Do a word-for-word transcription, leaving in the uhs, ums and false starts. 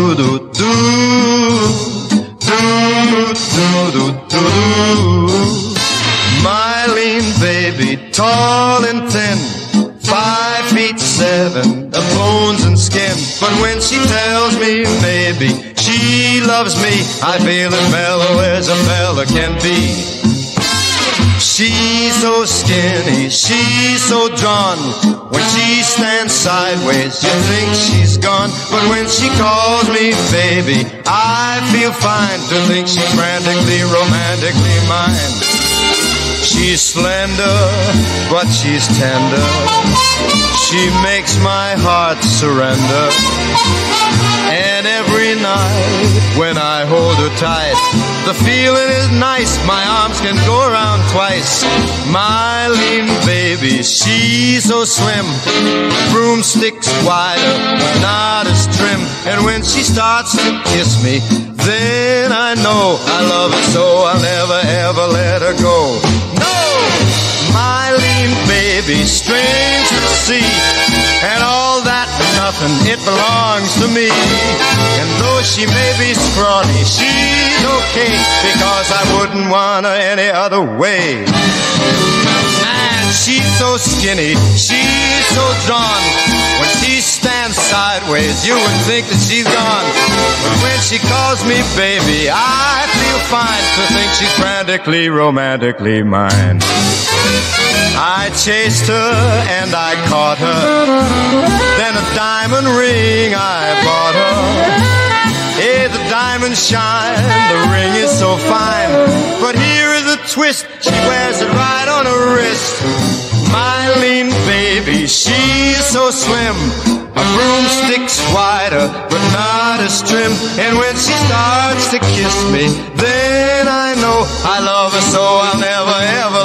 do, do, do, do, do, do. My lean baby, tall and thin, five feet seven of bones and skin. But when she tells me maybe she loves me, I feel as mellow as a fella can be. She's so skinny, she's so drawn. When she stands sideways, you think she's gone. But when she calls me baby, I feel fine to think she's frantically, romantically mine. She's slender, but she's tender. She makes my heart surrender. And every night when I hold her tight, the feeling is nice, my arms can go around twice. My lean baby, she's so slim, broomsticks wider, not as trim. And when she starts to kiss me, then I know I love her so I'll never ever let her go. No! My lean baby, strange to see, and all that nothing, it belongs to me. And though she may be scrawny, she's okay, because I wouldn't want her any other way. And she's so skinny, she's so drawn. When she stands sideways, you would think that she's gone. But when she calls me baby, I feel fine to think she's frantically, romantically mine. I chased her and I caught her, then a diamond ring I bought her. Hey, the diamonds shine, the ring is so fine, but here is a twist, she wears it right on her wrist. My lean baby, she's so slim, a broomstick's wider, but not as trim. And when she starts to kiss me, then I know I love her so I'll never ever